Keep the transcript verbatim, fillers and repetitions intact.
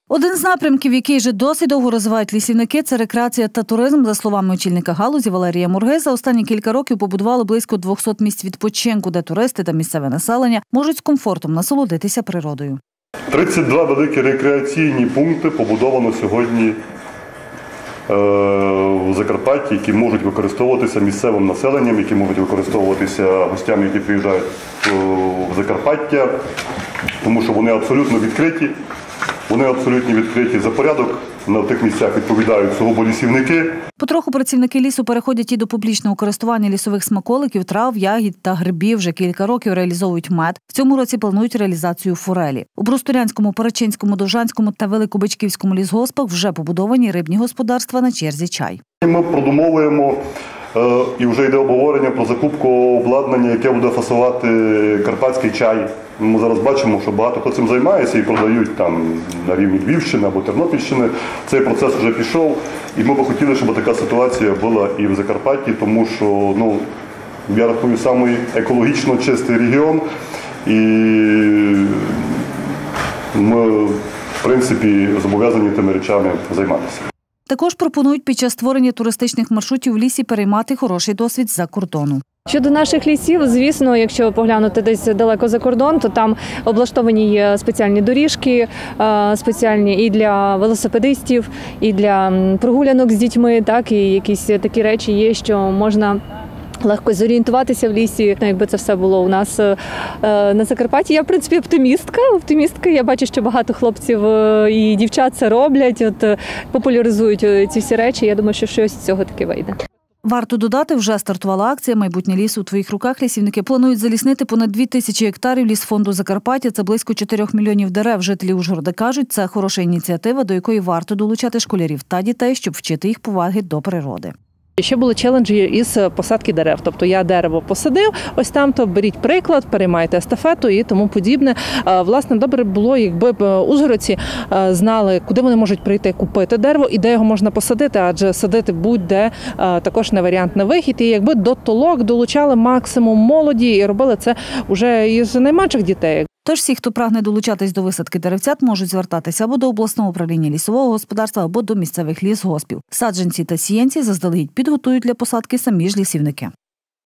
Один з напрямків, який вже досить довго розвивають лісівники – це рекреація та туризм. За словами очільника галузі Валерія Мурги, за останні кілька років побудували близько двохсот місць відпочинку, де туристи та місцеве населення можуть з комфортом насолодитися природою. тридцять два великі рекреаційні пункти побудовано сьогодні в Закарпатті, які можуть використовуватися місцевим населенням, які можуть використовуватися гостями, які приїжджають в Закарпаття, тому що вони абсолютно відкриті. Вони абсолютно відкриті. За порядок на тих місцях відповідають сугубо лісівники. Потроху працівники лісу переходять і до публічного користування лісових смаколиків, трав, ягід та грибів. Вже кілька років реалізовують мед. В цьому році планують реалізацію форелі. У Брустурянському, Перечинському, Довжанському та Великобичківському лісгоспах вже побудовані рибні господарства, на черзі чай. Ми продумовуємо і вже йде обговорення про закупку обладнання, яке буде фасувати карпатський чай. Ми зараз бачимо, що багато хто цим займається і продають там на рівні Львівщини або Тернопільщини. Цей процес вже пішов, і ми б хотіли, щоб така ситуація була і в Закарпатті, тому що, ну, я рахую, самий екологічно чистий регіон, і ми, в принципі, зобов'язані тими речами займатися. Також пропонують під час створення туристичних маршрутів в лісі переймати хороший досвід з-за кордону. Щодо наших лісів, звісно, якщо поглянути десь далеко за кордон, то там облаштовані є спеціальні доріжки, спеціальні і для велосипедистів, і для прогулянок з дітьми, так, і якісь такі речі є, що можна легко зорієнтуватися в лісі, якби це все було у нас на Закарпатті. Я, в принципі, оптимістка. Оптимістка. Я бачу, що багато хлопців і дівчат це роблять, от, популяризують ці всі речі. Я думаю, що щось з цього таки вийде. Варто додати, вже стартувала акція «Майбутнє лісу у твоїх руках». Лісівники планують заліснити понад дві тисячі гектарів лісфонду Закарпаття. Це близько чотирьох мільйонів дерев. Жителі Ужгорода кажуть, це хороша ініціатива, до якої варто долучати школярів та дітей, щоб вчити їх поваги до природи. Ще були челенджі із посадки дерев. Тобто я дерево посадив, ось там, то беріть приклад, переймайте естафету і тому подібне. Власне, добре було, якби б ужгородці знали, куди вони можуть прийти купити дерево і де його можна посадити, адже садити будь-де також не варіант на вихід. І якби до толок долучали максимум молоді і робили це вже із найменших дітей. Тож всі, хто прагне долучатись до висадки деревцят, можуть звертатися або до обласного управління лісового господарства, або до місцевих лісгоспів. Саджанці та сіянці заздалегідь підготують для посадки самі ж лісівники.